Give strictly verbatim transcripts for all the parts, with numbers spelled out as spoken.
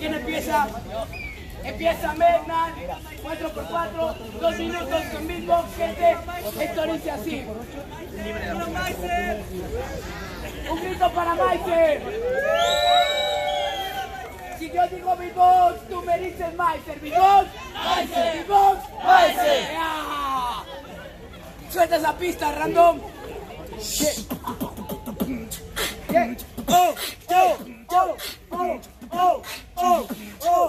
¿Quién empieza? Empieza Mernan, cuatro por cuatro, dos minutos con beatbox, gente. Esto dice así. Un grito para Meiser. Si yo digo beatbox, tú me dices Meiser. Beatbox, Meiser. Beatbox, Meiser. Yeah. Suelta esa pista, random. Yeah. Oh, oh, oh, oh, oh, oh, oh.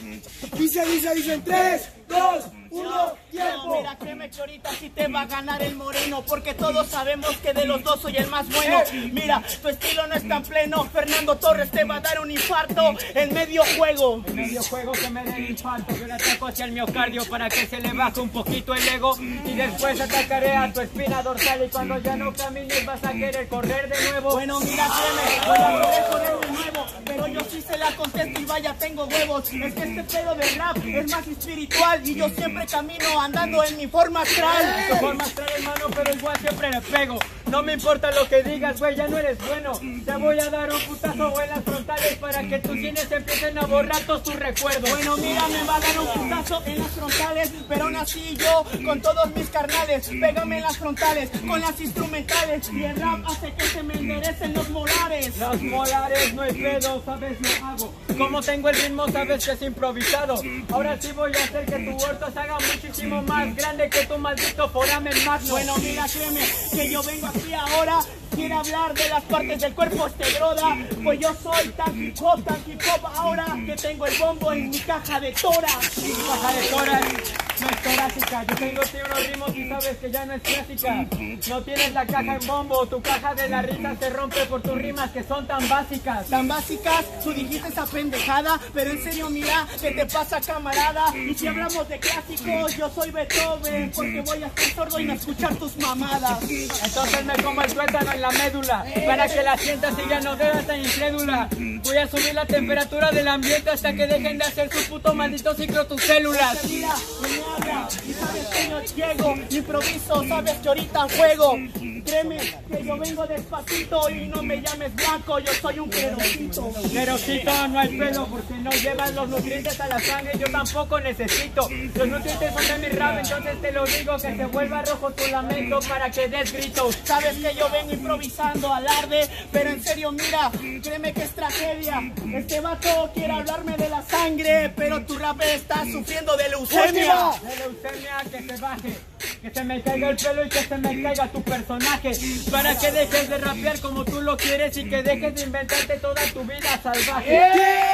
Dice, dice, dice en tres, dos, uno, tiempo. Mira, créeme que ahorita sí te va a ganar el moreno, porque todos sabemos que de los dos soy el más bueno. Mira, tu estilo no es tan pleno. Fernando Torres te va a dar un infarto en medio juego. En medio juego que me dé el infarto. Yo le ataco hacia el miocardio para que se le baje un poquito el ego. Y después atacaré a tu espina dorsal. Y cuando ya no camines vas a querer correr de nuevo. Bueno, mira, créeme, voy a poder correr de nuevo, pero yo sí se la contesto y vaya, tengo huevos. Es que este pedo de rap es más espiritual y yo siempre camino andando en mi forma astral. Tu forma astral, hermano, pero igual siempre le pego. No me importa lo que digas, güey, ya no eres bueno. Te voy a dar un putazo en las frontales para que tus sienes empiecen a borrar todos tus recuerdos. Bueno, mira, me va a dar un putazo en las frontales, pero aún así yo, con todos mis carnales, pégame en las frontales, con las instrumentales, y el rap hace que se me enderecen los molares. Los molares no hay pedo, sabes lo hago. Como tengo el ritmo, sabes que es improvisado. Ahora sí voy a hacer que tu huerto se haga muchísimo más grande que tu maldito foramen magno. Bueno, mira, créeme, que yo vengo aquí ahora. Quiere hablar de las partes del cuerpo este broda, pues yo soy tan hip hop, tan hip hop ahora que tengo el bombo en mi caja de tora. Mi caja de tora no es torácica, yo tengo tío unos ritmos y sabes que ya no es clásica. No tienes la caja en bombo, tu caja de la risa se rompe por tus rimas que son tan básicas. Tan básicas, tú dijiste esa pendejada, pero en serio mira, ¿qué te pasa, camarada? Y si hablamos de clásicos, yo soy Beethoven, porque voy a estar sordo y no escuchar tus mamadas. Entonces me como el tuétano en la médula, para que la sientas y ya no veas tan incrédula. Voy a subir la temperatura del ambiente hasta que dejen de hacer su puto maldito ciclo tus células. Mira, me habla, y sabes que yo llego, improviso, sabes que ahorita juego. Créeme que yo vengo despacito y no me llames blanco, yo soy un querosito. Querosito, no hay pelo porque no llevan los nutrientes a la sangre, yo tampoco necesito. Los nutrientes son de mi rap, entonces te lo digo, que se vuelva rojo tu lamento para que des gritos. Sabes que yo vengo improvisando alarde, pero en serio mira, créeme que es tragedia. Este vato quiere hablarme de la sangre, pero tu rap está sufriendo de leucemia. De leucemia, que se baje, que se me caiga el pelo y que se me caiga tu personaje, para que dejes de rapear como tú lo quieres y que dejes de inventarte toda tu vida salvaje. Yeah.